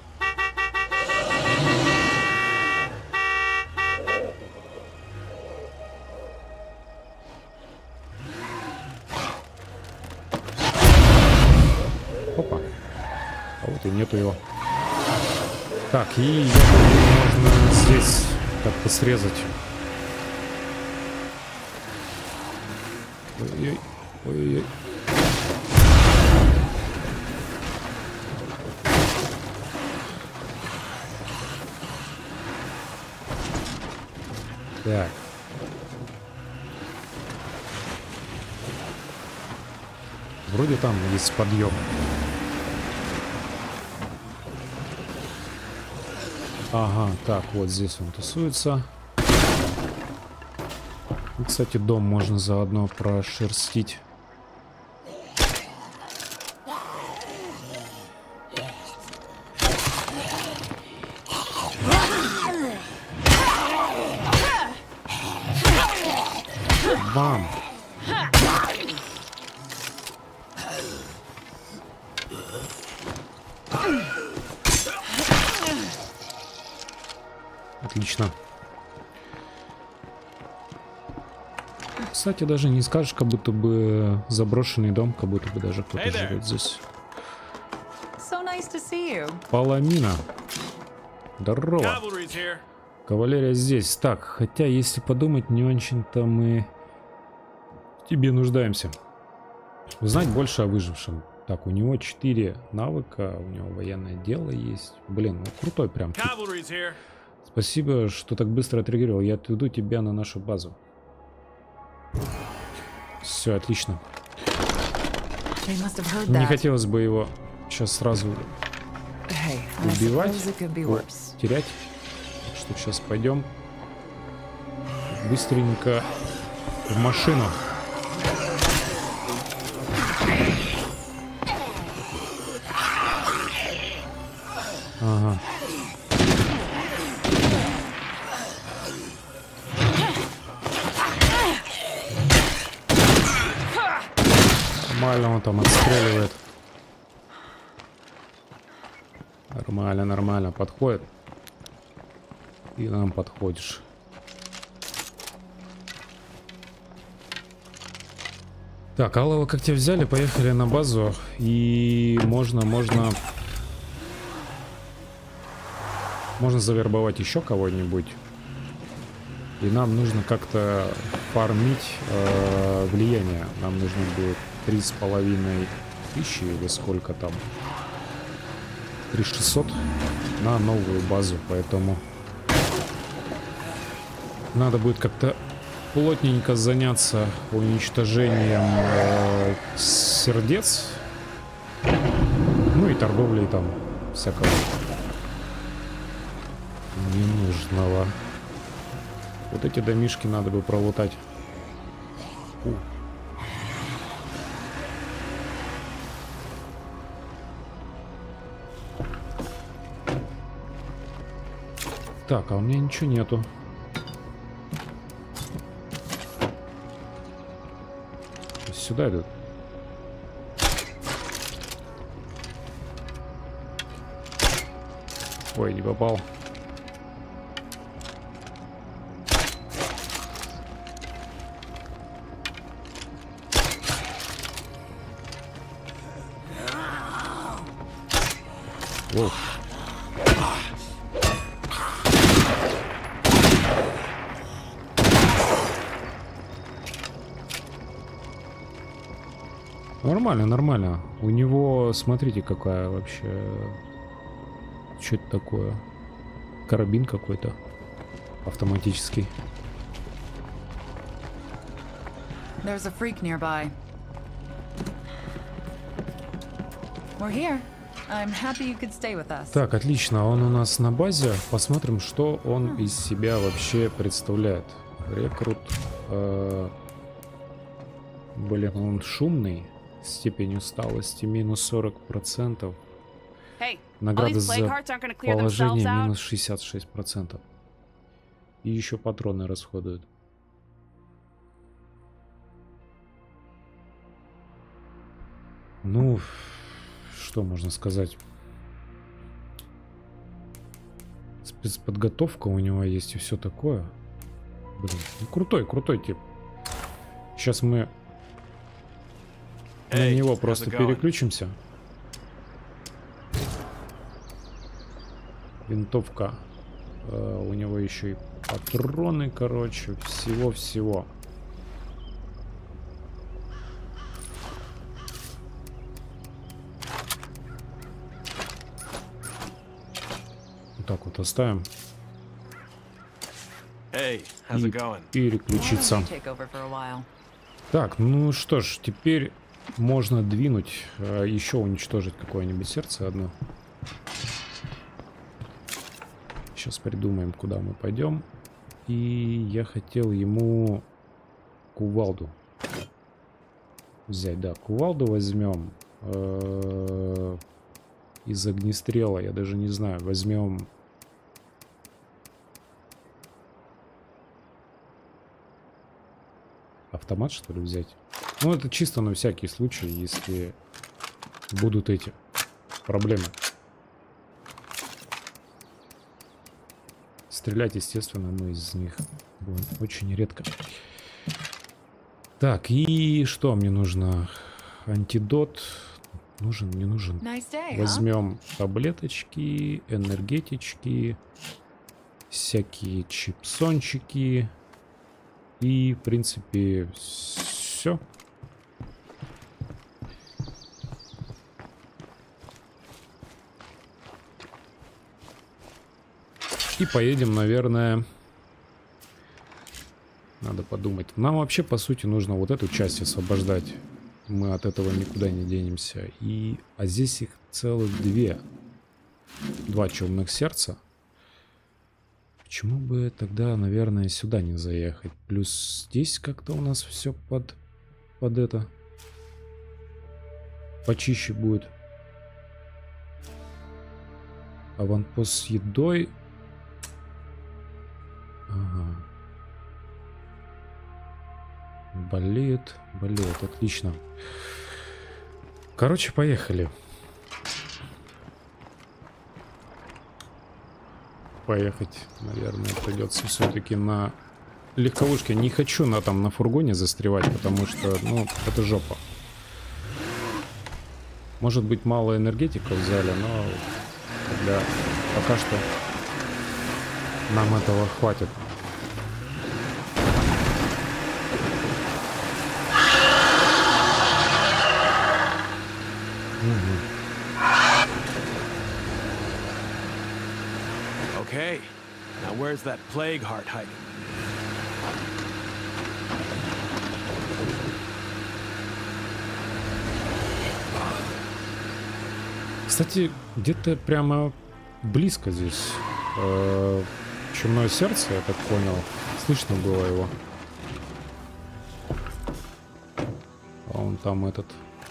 Опа. А вот и нету его. Так, и я думаю, можно здесь как-то срезать. Ой-ой-ой. Ой-ой-ой. Так. Вроде там есть подъем. Ага, так, вот здесь он тусуется. И, кстати, дом можно заодно прошерстить. Бам! Отлично. Кстати, даже не скажешь, как будто бы заброшенный дом, как будто бы даже кто-то живет здесь. So nice to see you. Паламина. Здорово. Кавалерия здесь. Так, хотя, если подумать, не очень-то мы в тебе нуждаемся. Узнать больше о выжившем. Так, у него 4 навыка, у него военное дело есть. Блин, ну крутой прям. Спасибо, что так быстро отреагировал. Я отведу тебя на нашу базу. Все, отлично. Не хотелось бы его сейчас сразу убивать, терять. Так что сейчас пойдем быстренько в машину. Ага. Нормально он там отстреливает. Нормально, нормально. Подходит. И нам подходишь. Так, алого когтя взяли, поехали на базу. И можно завербовать еще кого-нибудь. И нам нужно как-то фармить влияние. Нам нужно будет 3500 или сколько там. 3600. на новую базу, поэтому надо будет как-то плотненько заняться уничтожением сердец, ну и торговлей там всякого ненужного. Вот эти домишки надо бы пролутать. Так, а у меня ничего нету. Сюда идут. Ой, не попал. Воу. Нормально, нормально. У него, смотрите, какая вообще... Что это такое? Карабин какой-то. Автоматический. There's a freak nearby. We're here. I'm happy you could stay with us. Так, отлично. Он у нас на базе. Посмотрим, что он из себя вообще представляет. Рекрут. Блин, он шумный. Степень усталости минус 40%. Награда за положение минус 66%. И еще патроны расходуют. Ну, что можно сказать? Спецподготовка у него есть и все такое. Блин, ну, крутой тип. Сейчас мы на него просто переключимся. Винтовка. У него еще и патроны, короче, всего-всего. Вот так вот оставим. И переключиться. Так, ну что ж, теперь можно двинуть, еще уничтожить какое-нибудь сердце одно. Сейчас придумаем, куда мы пойдем. И я хотел ему кувалду взять. Да, кувалду возьмем. Из огнестрела, я даже не знаю. Возьмем... Автомат, что ли, взять? Ну, это чисто на всякий случай, если будут эти проблемы. Стрелять, естественно, мы из них будем очень редко. Так, и что мне нужно? Антидот. Нужен, не нужен. Возьмем таблеточки, энергетички, всякие чипсончики. И, в принципе, все. И поедем, наверное... Надо подумать. Нам вообще, по сути, нужно вот эту часть освобождать. Мы от этого никуда не денемся. А здесь их целых два темных сердца. Почему бы тогда, наверное, сюда не заехать? Плюс здесь как-то у нас все под это. Почище будет. Аванпост с едой. Ага. Болеет, отлично. Короче, поехали. Поехать, наверное, придется все-таки на легковушке. Не хочу на фургоне застревать, потому что, ну, это жопа. Может быть, мало энергетиков взяли, но пока что нам этого хватит. Okay. Now where's that plague heart hiding? Кстати, где-то прямо близко здесь чумное сердце, я так понял. Слышно было его. А он там этот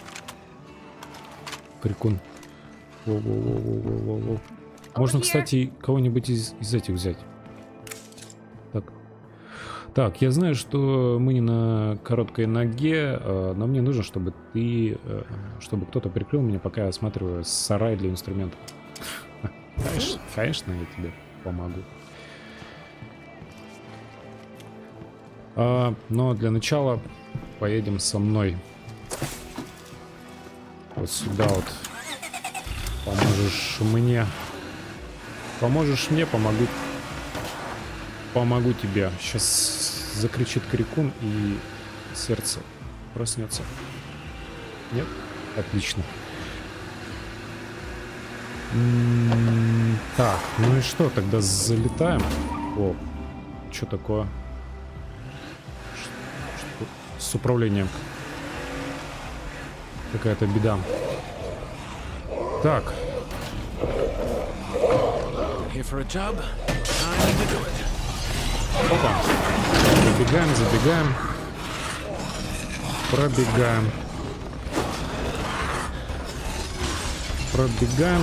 крикун. Воу-воу-воу-воу-воу-воу. Можно, кстати, кого-нибудь из этих взять. Так. Так, я знаю, что мы не на короткой ноге, но мне нужно, чтобы чтобы кто-то прикрыл меня, пока я осматриваю сарай для инструментов. Конечно, я тебе помогу. Но для начала поедем со мной. Вот сюда вот. Поможешь мне. Поможешь мне, помогу тебе. Сейчас закричит крикун, и сердце проснется. Нет? Отлично. Так, ну и что, тогда залетаем. О, что такое? Что с управлением? Какая-то беда. Так. Опа. Забегаем, забегаем. Пробегаем. Пробегаем.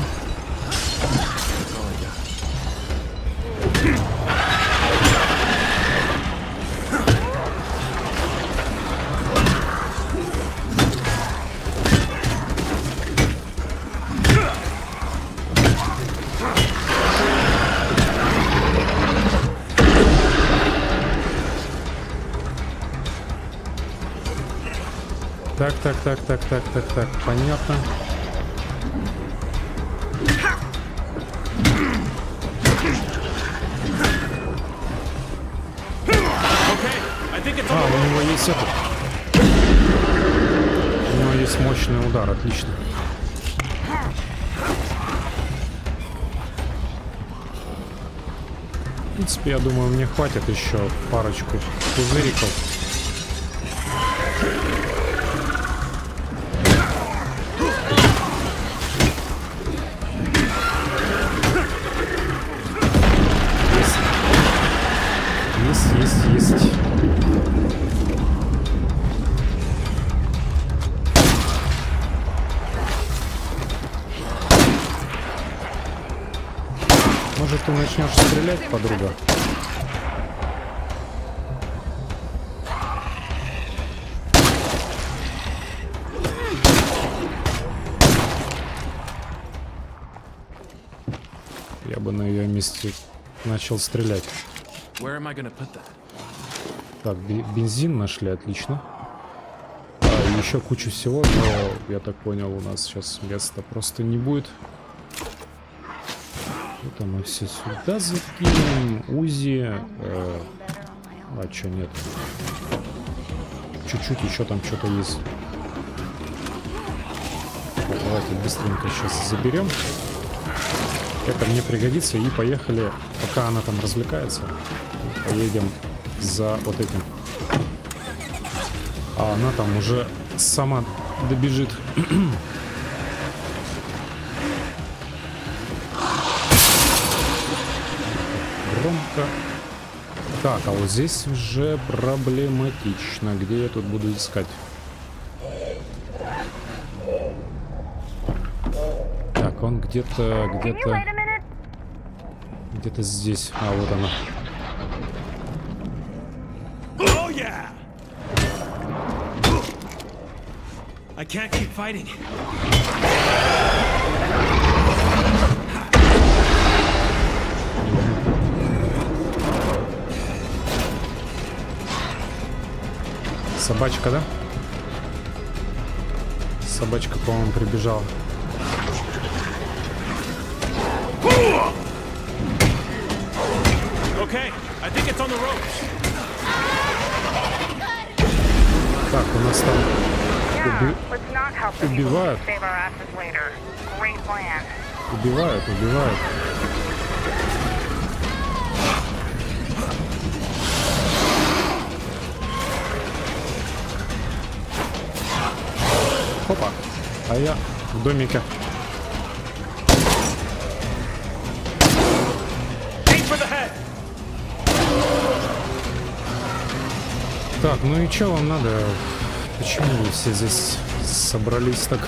Так, понятно. У него есть это. У него есть мощный удар, отлично. В принципе, я думаю, мне хватит еще парочку пузыриков. Есть. Может, ты начнешь стрелять, подруга? Я бы на ее месте начал стрелять. Так, бензин нашли, отлично. И еще кучу всего, но я так понял, у нас сейчас места просто не будет. Это мы все сюда закинем. УЗИ. А что нет? Чуть-чуть еще там что-то есть. Давайте быстренько сейчас заберем. Это мне пригодится. И поехали, пока она там развлекается, поедем за вот этим. А она там уже сама добежит. Громко. Так, а вот здесь уже проблематично. Где я тут буду искать? Так, он где-то здесь. А, вот она. I can't keep fighting. Собачка, да? Собачка, по-моему, прибежала. Okay, I think it's on the ropes. Так, у нас там убивают. Убивают. А я в домике. Так, ну и что вам надо? Почему вы все здесь собрались так?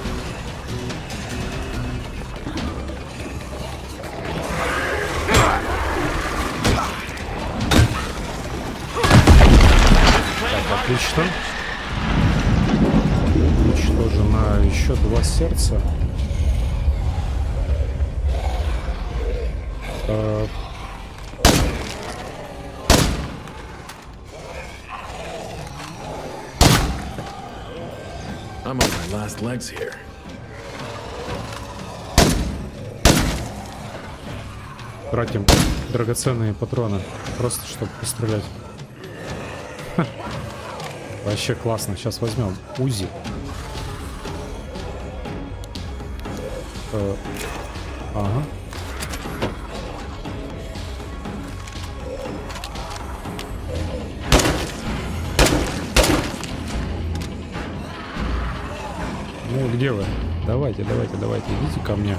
Так, отлично. Уничтожено еще 2 сердца. I'm on my last legs here. Тратим драгоценные патроны, просто чтобы пострелять. Ха. Вообще классно. Сейчас возьмем УЗИ. Ага. Ну, где вы? Давайте, идите ко мне.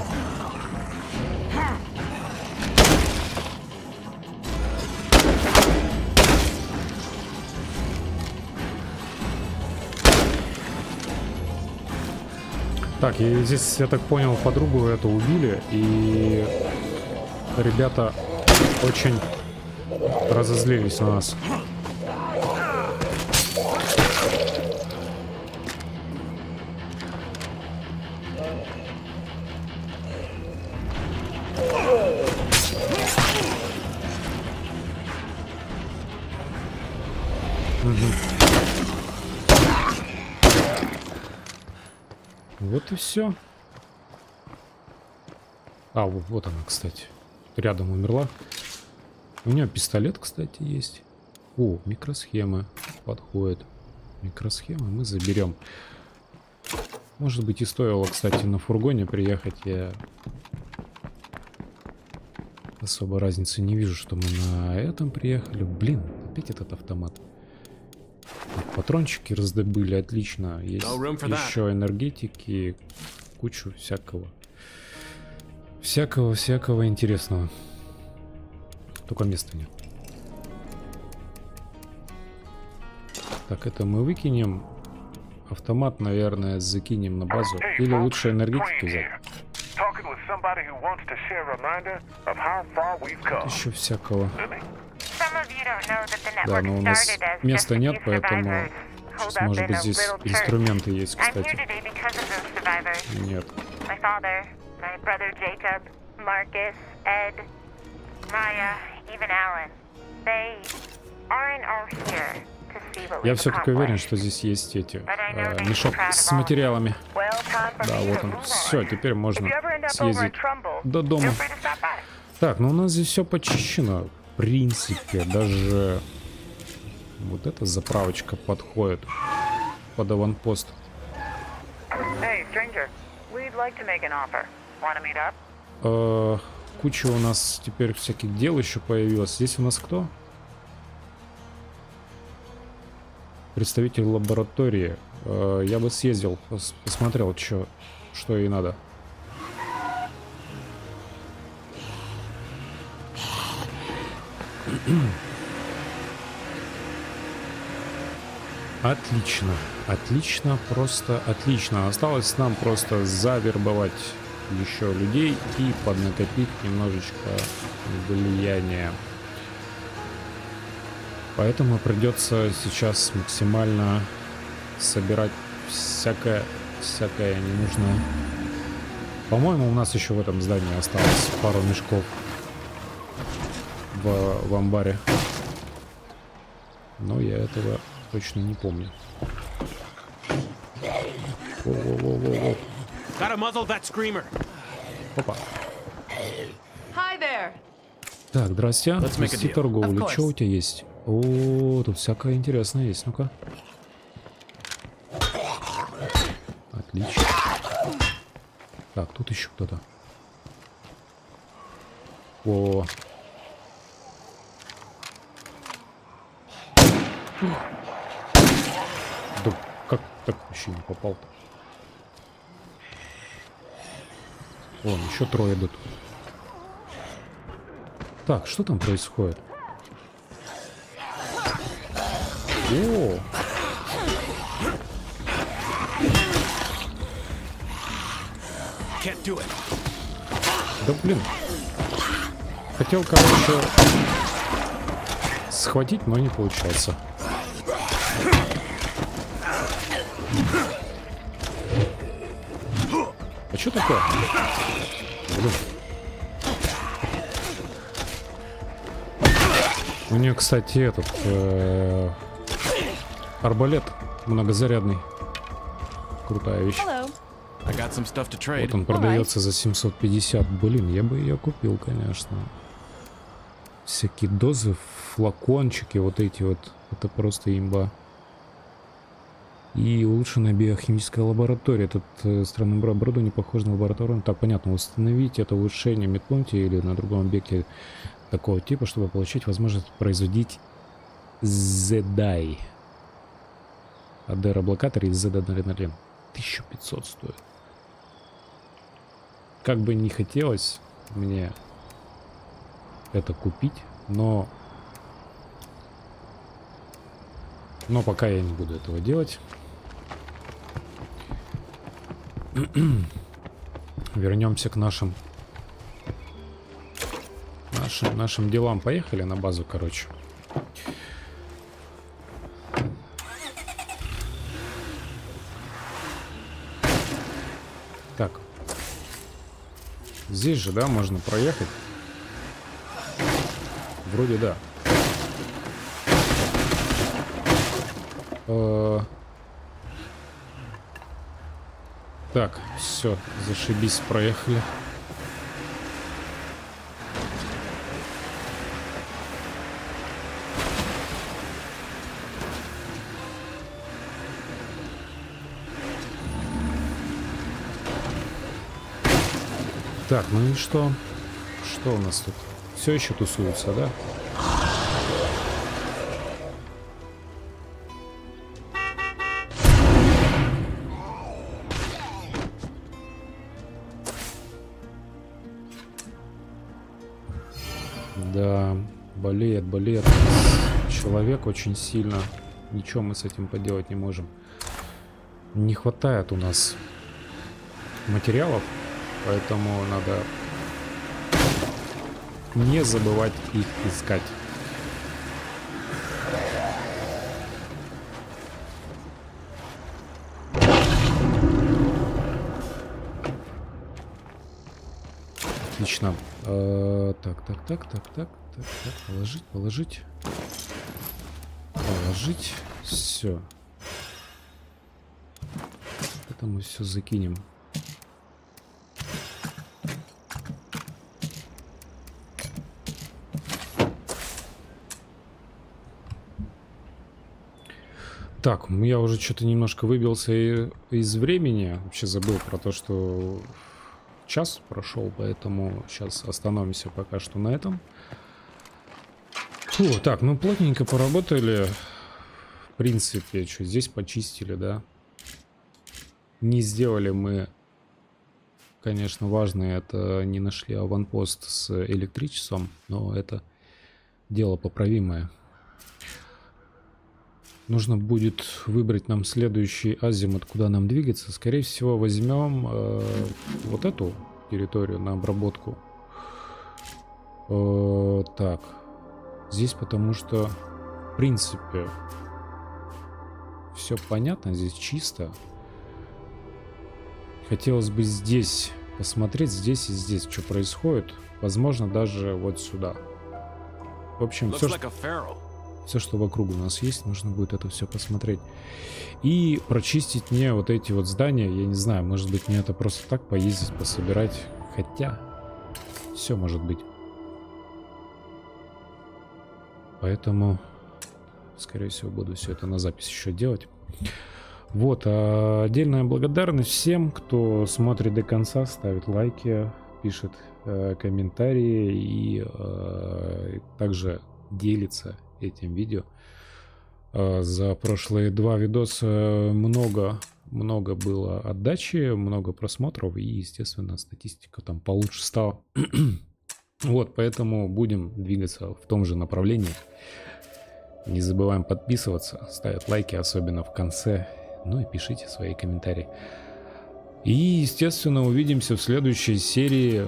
Так, и здесь, я так понял, подругу эту убили, и ребята очень разозлились на нас. Вот и все. А, вот она, кстати. Рядом умерла. У нее пистолет, кстати, есть. О, микросхемы подходит. Микросхемы мы заберем. Может быть, и стоило, кстати, на фургоне приехать. Я особо разницы не вижу, что мы на этом приехали. Блин, опять этот автомат. Патрончики раздобыли, отлично. Есть еще энергетики, кучу всякого. Всякого интересного. Только места нет. Так, это мы выкинем. Автомат, наверное, закинем на базу. Или лучше энергетики взять. Еще всякого. Да, но у нас места нет, поэтому сейчас, может быть, здесь инструменты есть, кстати. Нет. Я все-таки уверен, что здесь есть эти мешок с материалами. Да, вот он. Все, теперь можно съездить до дома. Так, ну у нас здесь все почищено. В принципе, даже вот эта заправочка подходит под аванпост. Куча у нас теперь всяких дел еще появилось. Здесь у нас кто? Представитель лаборатории. Я бы съездил, посмотрел, что ей надо. Отлично, отлично, просто отлично. Осталось нам просто завербовать еще людей и поднакопить немножечко влияния. Поэтому придется сейчас максимально собирать всякое ненужное. По-моему, у нас еще в этом здании осталось пару мешков в амбаре. Но я этого точно не помню. Воу. Опа. Так, здрасте. Вести торговлю. Что у тебя есть? О, тут всякое интересное есть. Ну-ка. Отлично. Так, тут еще кто-то. О. Да как так вообще не попал-то? Вон, еще трое идут. Так, что там происходит? О! Can't do it. Да блин. Хотел, короче, схватить, но не получается. А что такое? Блин. У нее, кстати, этот арбалет многозарядный. Крутая вещь. I got some stuff to trade. Вот он продается за 750. Блин, я бы ее купил, конечно. Всякие дозы, флакончики, вот эти вот. Это просто имба. И улучшенная биохимическая лаборатория. Этот странный оборудование похоже на лабораторию. Так, понятно. Установить это улучшение в медпункте или на другом объекте такого типа, чтобы получить возможность производить ZDI. АД-облокатор и ZD-адреналин. 1500 стоит. Как бы не хотелось мне это купить, но пока я не буду этого делать. Вернемся к нашим делам. Поехали на базу, короче. Так. Здесь же, да, можно проехать? Вроде да. Так, все, зашибись, проехали. Так, ну и что? Что у нас тут? Все еще тусуются, да? Да, болеет человек очень сильно. Ничего мы с этим поделать не можем. Не хватает у нас материалов, поэтому надо не забывать их искать. Отлично. Так. Положить. Все. Это мы все закинем. Так, я уже что-то немножко выбился из времени. Вообще забыл про то, что час прошел, поэтому сейчас остановимся пока что на этом. Фу, так, ну плотненько поработали. В принципе, что здесь почистили, да. Не сделали мы, конечно, важное, это не нашли аванпост с электричеством, но это дело поправимое. Нужно будет выбрать нам следующий азимут, куда нам двигаться. Скорее всего, возьмем вот эту территорию на обработку. Так. Здесь потому что, в принципе, все понятно. Здесь чисто. Хотелось бы здесь посмотреть, здесь и здесь, что происходит. Возможно, даже вот сюда. В общем, все, что вокруг у нас есть, нужно будет это все посмотреть. И прочистить мне вот эти вот здания. Я не знаю, может быть, мне это просто так поездить, пособирать. Хотя, все может быть. Поэтому, скорее всего, буду все это на запись еще делать. Вот, отдельная благодарность всем, кто смотрит до конца, ставит лайки, пишет комментарии и также делится этим видео. За прошлые 2 видоса много много было отдачи, много просмотров и, естественно, статистика там получше стала. Вот, поэтому будем двигаться в том же направлении. Не забываем подписываться, ставить лайки, особенно в конце. Ну и пишите свои комментарии. И, естественно, увидимся в следующей серии.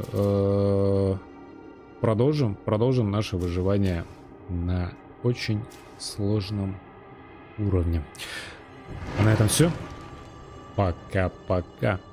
Продолжим наше выживание на очень сложном уровне. А на этом все. Пока-пока.